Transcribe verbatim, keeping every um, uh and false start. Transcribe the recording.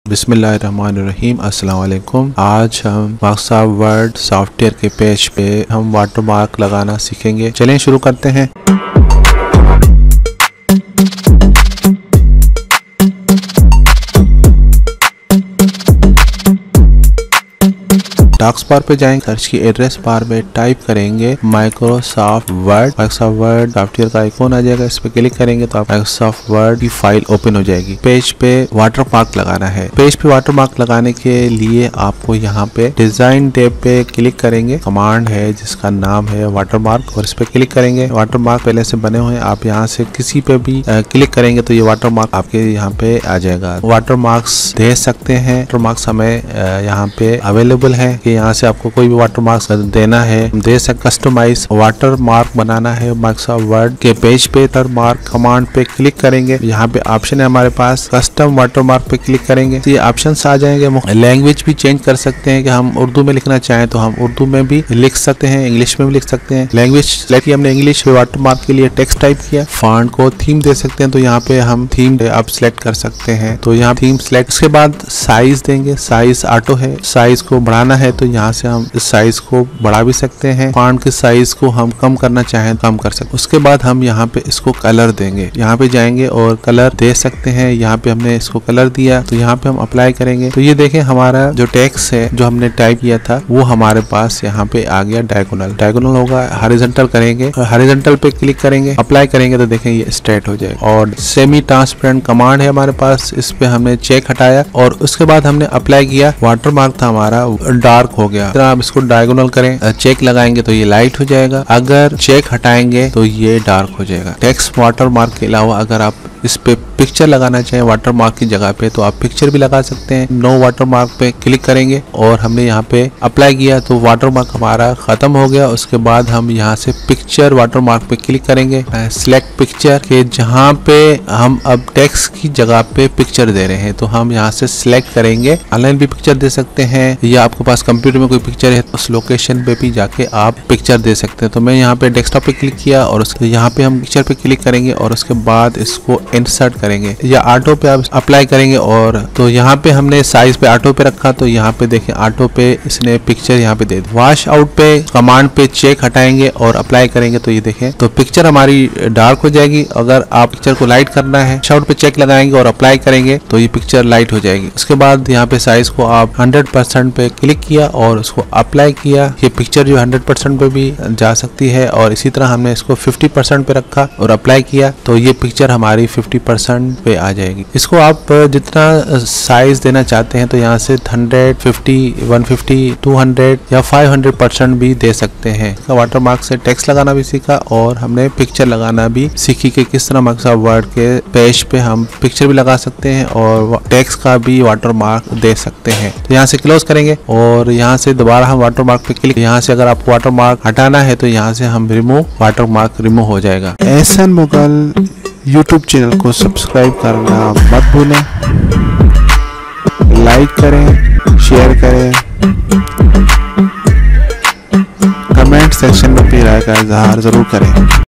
बिस्मिल्लाहिर्रहमानिर्रहीम अस्सलाम वालेकुम। आज हम माइक्रोसॉफ्ट वर्ड सॉफ्टवेयर के पेज पे हम वाटरमार्क लगाना सीखेंगे। चलें शुरू करते हैं। टास्क बार पे जाएंगे, सर्च की एड्रेस बार में टाइप करेंगे Microsoft Word. Microsoft Word software का आइकॉन आ जाएगा, इस पे क्लिक करेंगे तो आप माइक्रोसॉफ्ट वर्ड की फाइल ओपन हो जाएगी। पेज पे वाटरमार्क लगाना है। पेज पे वाटरमार्क लगाने के लिए आपको यहाँ पे डिजाइन टैब पे क्लिक करेंगे। कमांड है जिसका नाम है वाटरमार्क और इस पे क्लिक करेंगे। वाटरमार्क पहले से बने हुए हैं, आप यहाँ से किसी पे भी क्लिक करेंगे तो ये वाटरमार्क आपके यहाँ पे आ जाएगा। वाटरमार्क्स दे सकते हैं, वाटरमार्क्स हमें यहाँ पे अवेलेबल है। यहाँ से आपको कोई भी वाटर मार्क देना है दे सकते। कस्टमाइज वाटर मार्क बनाना है माइक्रोसॉफ्ट वर्ड के पेज पे वाटर मार्क कमांड पे क्लिक करेंगे। यहाँ पे ऑप्शन है हमारे पास कस्टम वाटर मार्क पे क्लिक करेंगे तो ये ऑप्शंस आ जाएंगे। लैंग्वेज भी चेंज कर सकते हैं कि हम उर्दू में लिखना चाहें तो हम उर्दू में भी लिख सकते हैं, इंग्लिश में भी लिख सकते हैं। लैंग्वेज सेलेक्ट किया हमने इंग्लिश, वाटर मार्क के लिए टेक्स्ट टाइप किया। फॉन्ट को थीम दे सकते हैं तो यहाँ पे हम थीम आप सिलेक्ट कर सकते हैं तो यहाँ थीम सिलेक्ट। उसके बाद साइज देंगे, साइज ऑटो है, साइज को बढ़ाना है तो यहाँ से हम इस साइज को बढ़ा भी सकते हैं। फॉन्ट के साइज को हम कम करना चाहें तो कम कर सकते हैं। उसके बाद हम यहाँ पे इसको कलर देंगे, यहाँ पे जाएंगे और कलर दे सकते हैं। यहाँ पे हमने इसको कलर दिया तो यहाँ पे हम अप्लाई करेंगे तो ये देखें हमारा जो टेक्स्ट है जो हमने टाइप किया था वो हमारे पास यहाँ पे आ गया। डायगोनल डायगोनल होगा, हॉरिजॉन्टल करेंगे, हॉरिजॉन्टल पे क्लिक करेंगे, अप्लाई करेंगे तो देखें ये स्ट्रेट हो जाएगा। और सेमी ट्रांसपेरेंट कमांड है हमारे पास, इस पे हमने चेक हटाया और उसके बाद हमने अप्लाई किया। वाटरमार्क था हमारा डार्क हो गया। आप इसको डायगोनल करें, चेक लगाएंगे तो ये लाइट हो जाएगा, अगर चेक हटाएंगे तो ये डार्क हो जाएगा। टेक्स्ट वाटरमार्क के अलावा अगर आप इस पे पिक्चर लगाना चाहें वाटरमार्क की जगह पे तो आप पिक्चर भी लगा सकते हैं। नो वाटरमार्क पे क्लिक करेंगे और हमने यहाँ पे अप्लाई किया तो वाटरमार्क हमारा खत्म हो गया। उसके बाद हम यहाँ से पिक्चर वाटरमार्क पे क्लिक करेंगे, सिलेक्ट पिक्चर के जहाँ पे हम अब टेक्स्ट की जगह पे पिक्चर दे रहे हैं तो हम यहाँ से सिलेक्ट करेंगे। ऑनलाइन भी पिक्चर दे सकते हैं या आपके पास कंप्यूटर में कोई पिक्चर है उस लोकेशन पे भी जाके आप पिक्चर दे सकते हैं। तो मैं यहाँ पे डेस्कटॉप पे क्लिक किया और उसके यहाँ पे हम पिक्चर पे क्लिक करेंगे और उसके बाद इसको इंसर्ट करेंगे या ऑटो पे आप अप्लाई करेंगे। और तो यहाँ पे हमने साइज पे ऑटो पे रखा तो यहाँ पे देखें ऑटो पे इसने पिक्चर यहाँ पे दे दी। वॉश आउट पे कमांड पे चेक हटाएंगे और अप्लाई करेंगे तो ये देखें तो पिक्चर हमारी डार्क हो जाएगी। अगर आप पिक्चर को लाइट करना है वॉश आउट पे चेक लगाएंगे और अप्लाई करेंगे तो ये पिक्चर लाइट हो जाएगी। उसके बाद यहाँ पे साइज को आप हंड्रेड परसेंट पे क्लिक किया और उसको अप्लाई किया। ये पिक्चर जो हंड्रेड परसेंट पे भी जा सकती है और इसी तरह हमने इसको फिफ्टी परसेंट पे रखा और अप्लाई किया तो ये पिक्चर हमारी फिफ्टी परसेंट पे आ जाएगी। इसको आप जितना साइज देना चाहते हैं तो यहाँ से hundred, fifty, one fifty, two hundred या फाइव हंड्रेड परसेंट भी दे सकते हैं। वाटरमार्क से टेक्स्ट लगाना भी सीखा और हमने पिक्चर लगाना भी सीखी कि किस तरह माइक्रोसॉफ्ट वर्ड के पेज पे हम पिक्चर भी लगा सकते हैं और टेक्स्ट का भी वाटरमार्क दे सकते हैं। तो यहाँ से क्लोज करेंगे और यहाँ से दोबारा हम वाटरमार्क पे क्लिक, यहाँ से अगर आपको वाटरमार्क हटाना है तो यहाँ से हम रिमूव वाटरमार्क रिमूव हो जाएगा। एहसन मुगल यूट्यूब चैनल को सब्सक्राइब करना मत भूलें, लाइक करें, शेयर करें, कमेंट सेक्शन में अपनी राय का इजहार जरूर करें।